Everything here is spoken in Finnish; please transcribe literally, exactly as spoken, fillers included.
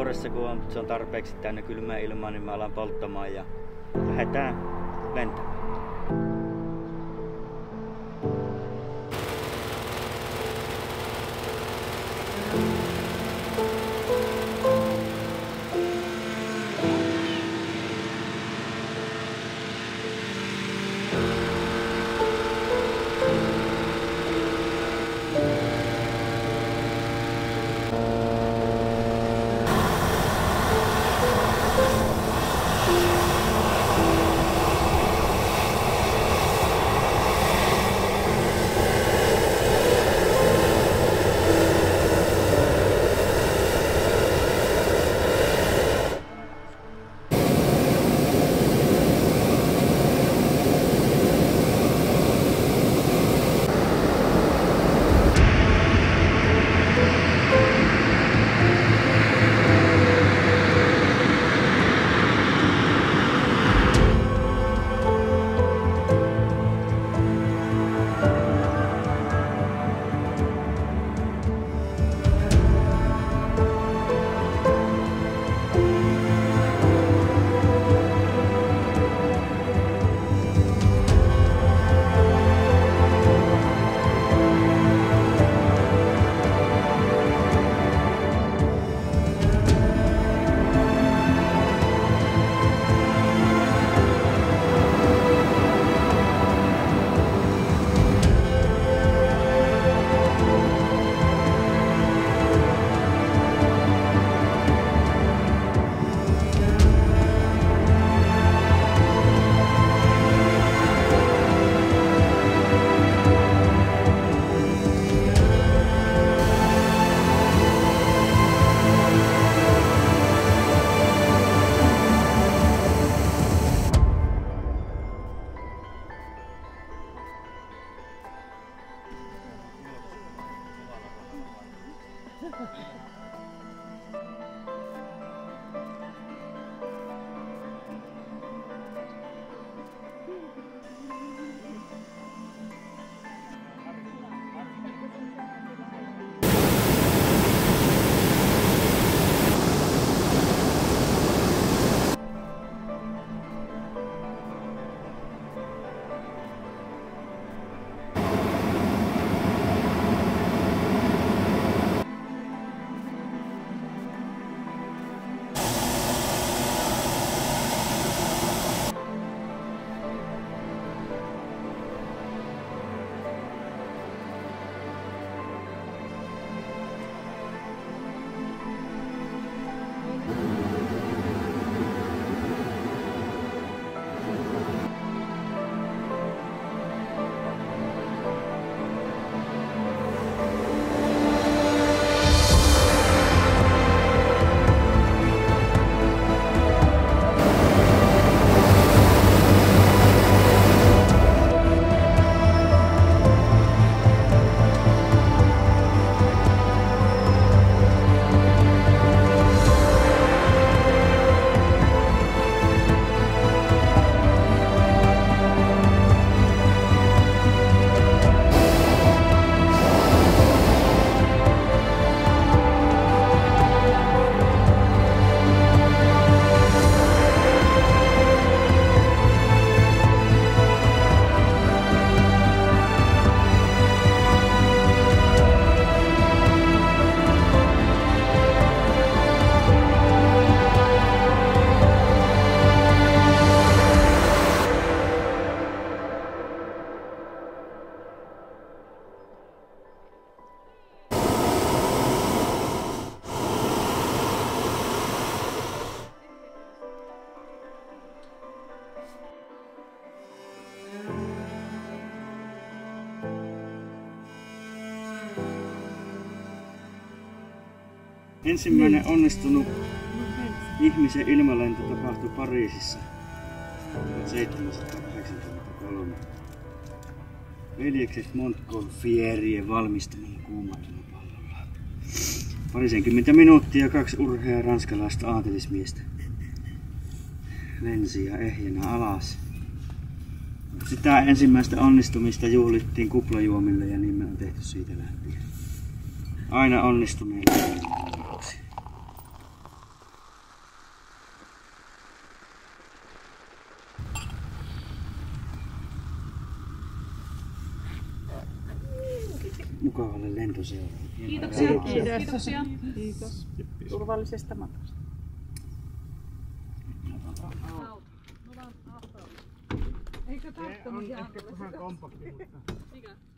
vuoressa, kun on, se on tarpeeksi täynnä kylmää ilmaa, niin mä alan polttamaan ja lähdetään lentämään. Ensimmäinen onnistunut ihmisen ilmalento tapahtui Pariisissa tuhatseitsemänsataakahdeksankymmentäkolme. Veljekset Montgolfierien valmistamalla kuumailmapallolla. Parisenkymmentä minuuttia kaksi urheaa ranskalaista aatelismiestä lensi ja ehjänä alas. Sitä ensimmäistä onnistumista juhlittiin kuplajuomille ja niin me on tehty siitä lähtien. Aina onnistuneilla. mukavalle lentoseuralle. Kiitoksia. Kiitoksia. Kiitos. Turvallisesta matkasta. Eikö tahtonut? Se on ehkä vähän kompakti, mutta... Mikä?